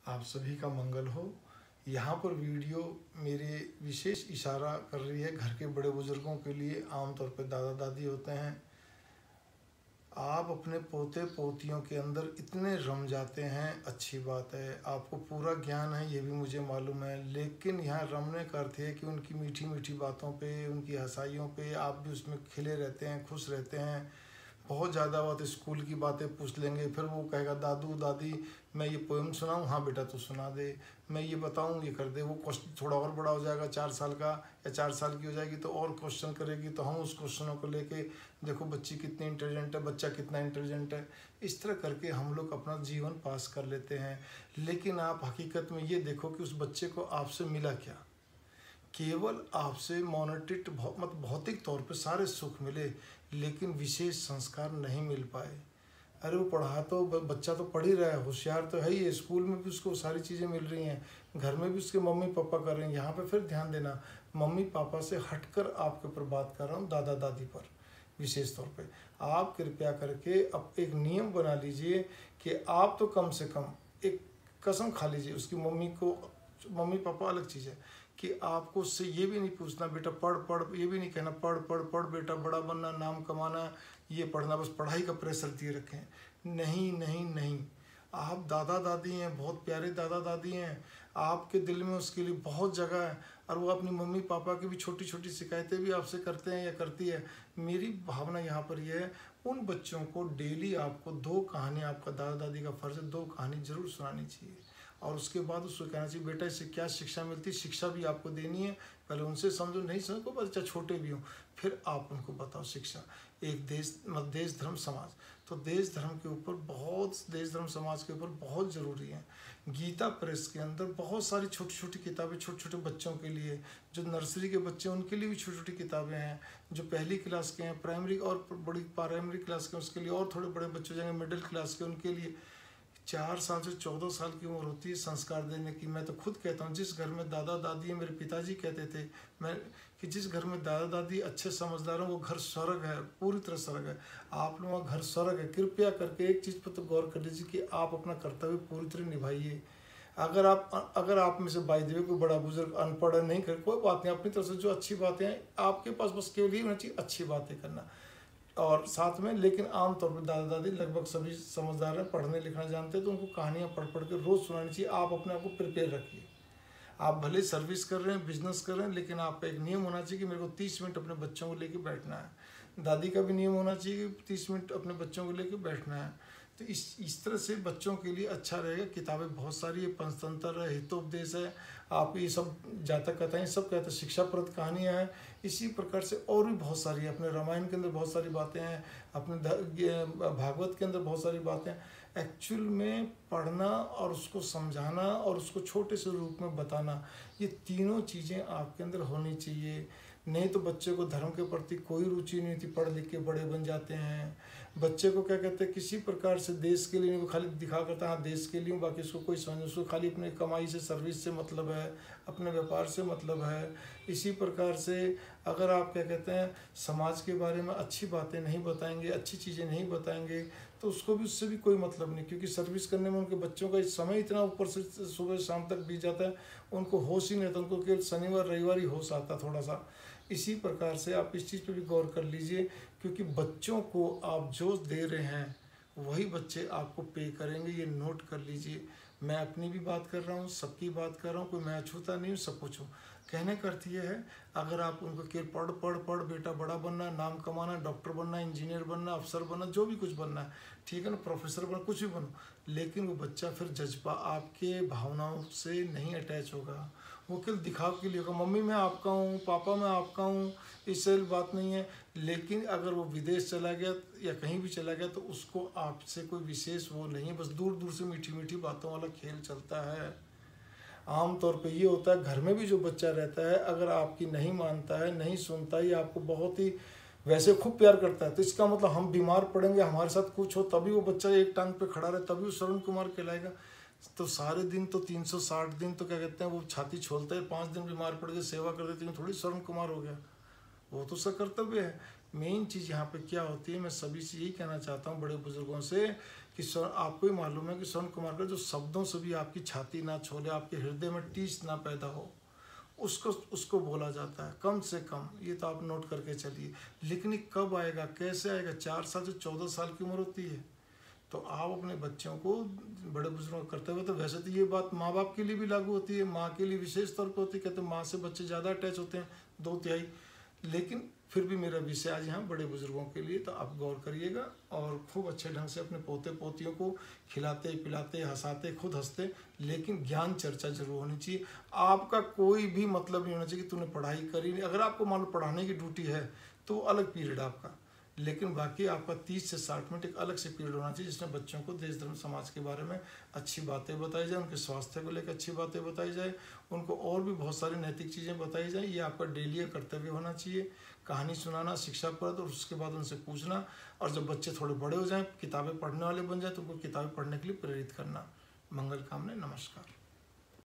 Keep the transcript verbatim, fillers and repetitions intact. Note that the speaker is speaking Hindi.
आप सभी का मंगल हो। यहाँ पर वीडियो मेरे विशेष इशारा कर रही है घर के बड़े बुजुर्गों के लिए। आमतौर पर दादा दादी होते हैं, आप अपने पोते पोतियों के अंदर इतने रम जाते हैं, अच्छी बात है, आपको पूरा ज्ञान है, ये भी मुझे मालूम है। लेकिन यहाँ रमने का अर्थ है कि उनकी मीठी मीठी बातों पे, उनकी हंसाइयों पे आप भी उसमें खिले रहते हैं, खुश रहते हैं। बहुत ज़्यादा बात स्कूल की बातें पूछ लेंगे, फिर वो कहेगा दादू दादी मैं ये पोएम सुनाऊँ, हाँ बेटा तू सुना दे, मैं ये बताऊँ ये कर दे। वो क्वेश्चन थोड़ा और बड़ा हो जाएगा, चार साल का या चार साल की हो जाएगी तो और क्वेश्चन करेगी, तो हम उस क्वेश्चनों को लेके देखो बच्ची कितनी इंटेलिजेंट है, बच्चा कितना इंटेलिजेंट है। इस तरह करके हम लोग अपना जीवन पास कर लेते हैं। लेकिन आप हकीकत में ये देखो कि उस बच्चे को आपसे मिला क्या। केवल आपसे मॉनिटरिट मत भौतिक तौर पे सारे सुख मिले, लेकिन विशेष संस्कार नहीं मिल पाए। अरे वो पढ़ा तो बच्चा तो पढ़ ही रहा है, होशियार तो है ही है, स्कूल में भी उसको सारी चीज़ें मिल रही हैं, घर में भी उसके मम्मी पापा कर रहे हैं। यहाँ पे फिर ध्यान देना, मम्मी पापा से हटकर आपके ऊपर बात कर रहा हूँ, दादा दादी पर विशेष तौर पे। आप कृपया करके अब एक नियम बना लीजिए कि आप तो कम से कम एक कसम खा लीजिए उसकी मम्मी को। मम्मी पापा अलग चीज़ है कि आपको उससे ये भी नहीं पूछना बेटा पढ़ पढ़, ये भी नहीं कहना पढ़ पढ़ पढ़ बेटा, बड़ा बनना, नाम कमाना, ये पढ़ना, बस पढ़ाई का प्रेशर दिए रखें। नहीं नहीं नहीं, आप दादा दादी हैं, बहुत प्यारे दादा दादी हैं, आपके दिल में उसके लिए बहुत जगह है। और वो अपनी मम्मी पापा की भी छोटी छोटी शिकायतें भी आपसे करते हैं या करती है। मेरी भावना यहाँ पर यह है, उन बच्चों को डेली आपको दो कहानी, आपका दादा दादी का फर्ज है, दो कहानी जरूर सुनानी चाहिए। और उसके बाद उसको कहना चाहिए बेटा इससे क्या शिक्षा मिलती है, शिक्षा भी आपको देनी है। पहले उनसे समझो, नहीं समझो बच्चा छोटे भी हों, फिर आप उनको बताओ शिक्षा। एक देश मत देश धर्म समाज, तो देश धर्म के ऊपर बहुत, देश धर्म समाज के ऊपर बहुत ज़रूरी है। गीता प्रेस के अंदर बहुत सारी छोटी छोटी किताबें छोटे छोटे बच्चों के लिए, जो नर्सरी के बच्चे हैं उनके लिए भी छोटी छोटी किताबें हैं, जो पहली क्लास के हैं, प्राइमरी और बड़ी प्राइमरी क्लास के उसके लिए, और थोड़े बड़े बच्चे जाएंगे मिडिल क्लास के उनके लिए। चार साल से चौदह साल की उम्र होती है संस्कार देने की। मैं तो खुद कहता हूँ जिस घर में दादा दादी है, मेरे पिताजी कहते थे मैं कि जिस घर में दादा दादी अच्छे समझदार हैं वो घर स्वर्ग है, पूरी तरह स्वर्ग है। आप लोगों का घर स्वर्ग है। कृपया करके एक चीज़ पर तो गौर कर लीजिए कि आप अपना कर्तव्य पूरी तरह निभाइए। अगर आप अगर आप में से बाई देवे कोई बड़ा बुजुर्ग अनपढ़ नहीं कर, कोई बात नहीं, अपनी तरफ से जो अच्छी बातें हैं आपके पास बस केवल ये होना चाहिए अच्छी बातें करना और साथ में। लेकिन आमतौर पर दादा दादी लगभग सभी समझदार हैं, पढ़ने लिखना जानते हैं, तो उनको कहानियाँ पढ़ पढ़ के रोज़ सुनानी चाहिए। आप अपने आप को प्रिपेयर रखिए। आप भले सर्विस कर रहे हैं, बिजनेस कर रहे हैं, लेकिन आपका एक नियम होना चाहिए कि मेरे को तीस मिनट अपने बच्चों को लेकर बैठना है। दादी का भी नियम होना चाहिए कि तीस मिनट अपने बच्चों को लेकर बैठना है। तो इस इस तरह से बच्चों के लिए अच्छा रहेगा। किताबें बहुत सारी है, पंचतंत्र है, हितोपदेश है, आप ये सब जातक कथाएं सब कहते हैं, शिक्षाप्रद कहानियाँ हैं। इसी प्रकार से और भी बहुत सारी है। अपने रामायण के अंदर बहुत सारी बातें हैं, अपने भागवत के अंदर बहुत सारी बातें हैं। एक्चुअल में पढ़ना और उसको समझाना और उसको छोटे से रूप में बताना, ये तीनों चीज़ें आपके अंदर होनी चाहिए। नहीं तो बच्चे को धर्म के प्रति कोई रुचि नहीं होती, पढ़ लिख के बड़े बन जाते हैं। बच्चे को क्या कहते हैं, किसी प्रकार से देश के लिए खाली दिखा करता है, हाँ देश के लिए, बाकी उसको कोई समझ, उसको खाली अपने कमाई से, सर्विस से मतलब है, अपने व्यापार से मतलब है। इसी प्रकार से अगर आप क्या कहते हैं समाज के बारे में अच्छी बातें नहीं बताएंगे, अच्छी चीज़ें नहीं बताएंगे, तो उसको भी, उससे भी कोई मतलब नहीं। क्योंकि सर्विस करने में उनके बच्चों का समय इतना ऊपर से सुबह शाम तक बीत जाता है, उनको होश ही नहीं रहता, उनको केवल शनिवार रविवार ही होश आता थोड़ा सा। इसी प्रकार से आप इस चीज़ पे भी गौर कर लीजिए, क्योंकि बच्चों को आप जो दे रहे हैं वही बच्चे आपको पे करेंगे, ये नोट कर लीजिए। मैं अपनी भी बात कर रहा हूँ, सबकी बात कर रहा हूँ, कोई मैं अछूता नहीं हूँ, सब कुछ हूँ। कहने का अर्थ ये है, अगर आप उनको केवल पढ़ पढ़ पढ़ बेटा बड़ा बनना, नाम कमाना, डॉक्टर बनना, इंजीनियर बनना, अफसर बनना, जो भी कुछ बनना है, ठीक है ना, प्रोफेसर बनना, कुछ भी बनो, लेकिन वो बच्चा फिर जज्बा आपके भावनाओं से नहीं अटैच होगा। वो केवल दिखाव के लिए होगा, मम्मी मैं आपका हूँ, पापा मैं आपका हूँ, इससे बात नहीं है। लेकिन अगर वो विदेश चला गया या कहीं भी चला गया तो उसको आपसे कोई विशेष वो नहीं है, बस दूर दूर से मीठी मीठी बातों वाला खेल चलता है। आमतौर पे ये होता है, घर में भी जो बच्चा रहता है अगर आपकी नहीं मानता है, नहीं सुनता है, आपको बहुत ही वैसे खूब प्यार करता है, तो इसका मतलब हम बीमार पड़ेंगे, हमारे साथ कुछ हो, तभी वो बच्चा एक टांग पे खड़ा रहे, तभी वो श्रवण कुमार कहलाएगा। तो सारे दिन तो तीन सौ साठ दिन तो क्या कहते हैं वो छाती छोलता है, पाँच दिन बीमार पड़ गए सेवा कर देते हैं, थोड़ी श्रवण कुमार हो गया, वो तो उसका कर्तव्य है। मेन चीज़ यहाँ पे क्या होती है, मैं सभी से यही कहना चाहता हूँ बड़े बुजुर्गों से कि स्वर्ण, आपको ही मालूम है कि स्वर्ण कुमार का जो शब्दों से भी आपकी छाती ना छोड़े, आपके हृदय में टीस ना पैदा हो, उसको उसको बोला जाता है कम से कम। ये तो आप नोट करके चलिए। लेकिन ये कब आएगा, कैसे आएगा? चार साल से चौदह साल की उम्र होती है। तो आप अपने बच्चों को बड़े बुजुर्गों करते हुए, तो वैसे तो ये बात माँ बाप के लिए भी लागू होती है, माँ के लिए विशेष तौर पर होती है। कहते हैं माँ से बच्चे ज़्यादा अटैच होते हैं, दो तिहाई। लेकिन फिर भी मेरा विषय आज यहाँ बड़े बुजुर्गों के लिए, तो आप गौर करिएगा और खूब अच्छे ढंग से अपने पोते पोतियों को खिलाते पिलाते, हंसाते, खुद हंसते, लेकिन ज्ञान चर्चा जरूर होनी चाहिए। आपका कोई भी मतलब नहीं होना चाहिए कि तूने पढ़ाई करी नहीं। अगर आपको मान लो पढ़ाने की ड्यूटी है तो अलग पीरियड आपका, लेकिन बाकी आपका तीस से साठ मिनट एक अलग से पीरियड होना चाहिए जिसमें बच्चों को देश धर्म समाज के बारे में अच्छी बातें बताई जाए, उनके स्वास्थ्य को लेकर अच्छी बातें बताई जाए, उनको और भी बहुत सारी नैतिक चीज़ें बताई जाए। ये आपका डेली का कर्तव्य होना चाहिए। कहानी सुनाना, शिक्षाप्रद, और उसके बाद उनसे पूछना, और जब बच्चे थोड़े बड़े हो जाएं, किताबें पढ़ने वाले बन जाए, तो उनको किताबें पढ़ने के लिए प्रेरित करना। मंगल कामना, नमस्कार।